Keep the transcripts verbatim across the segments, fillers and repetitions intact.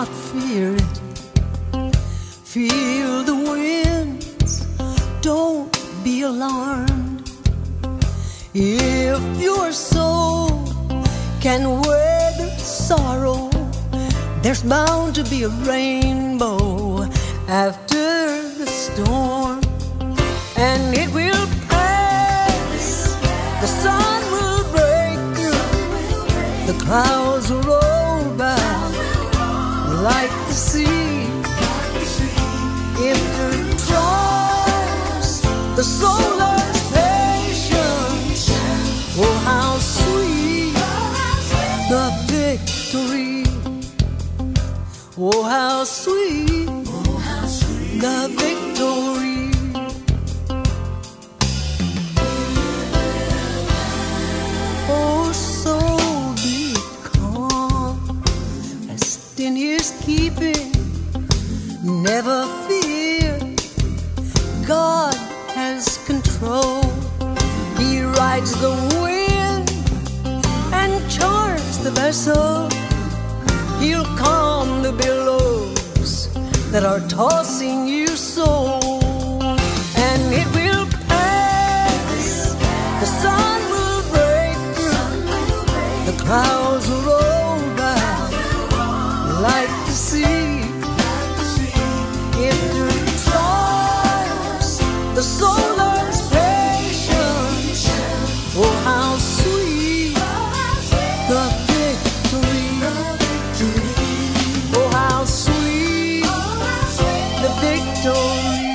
not fear it. Feel the winds, don't be alarmed. If your soul can weather sorrow, there's bound to be a rainbow after the storm. And it will pass, the sun will break through, the clouds will roll by like the sea. If the trials, the soul learns patience, oh how sweet the victory. Oh how sweet the victory. Oh soul, be calm, rest in His keeping. Never fear, God has control. He rides the wind and charts the vessel. He'll calm the billows that are tossing you so. And it will pass, the sun will break through, the clouds will roll by like the sea. If the trials, the soul learns patience, oh how sweet the victory. Oh how sweet the victory.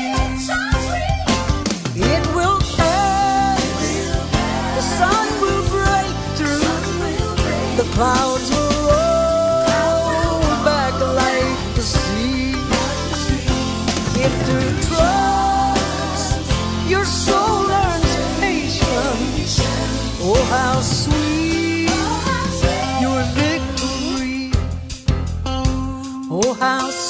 It will pass, the sun will break through, the clouds will roll back like the sea. If through trials your soul learns patience, oh how sweet your victory. Oh how